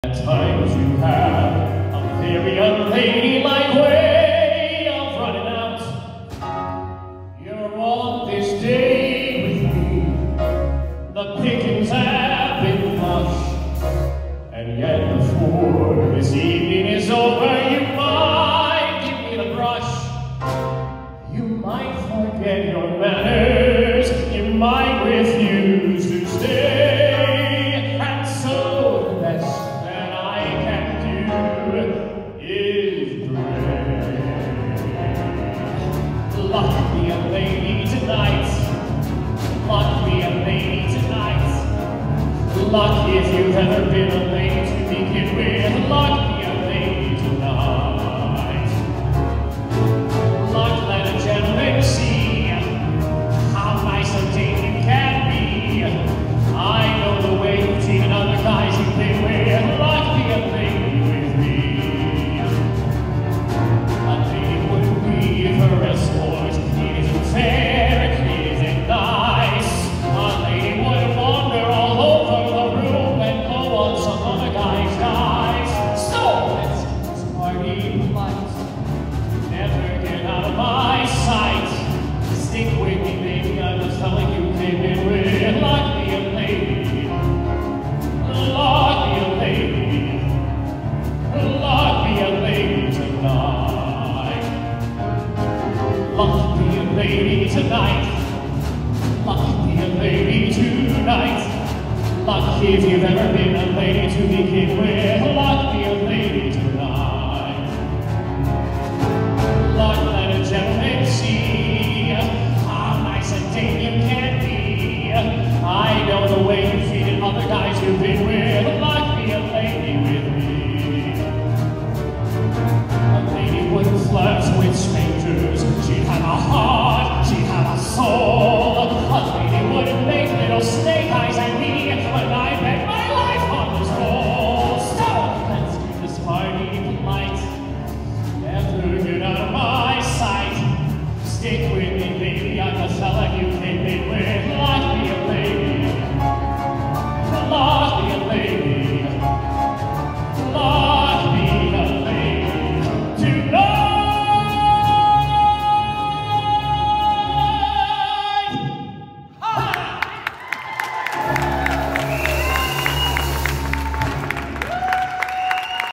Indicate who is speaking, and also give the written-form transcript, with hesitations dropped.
Speaker 1: At times you have a very unladylike way of running out. You're on this day with me. The pickings have been flush, and yet before this evening is over, you might give me the brush. You might forget your manners. You might refuse to stay, and so the best is brave. Luck be a lady tonight. Luck be a lady tonight. Luck if you've ever been a lady to begin with. Luck be a lady tonight. Luck let a gentleman see how nice a date you can be. I know the way you've treated other guys you've been with. Luck be a lady. Lady tonight, luck be a lady tonight, luck if you've ever been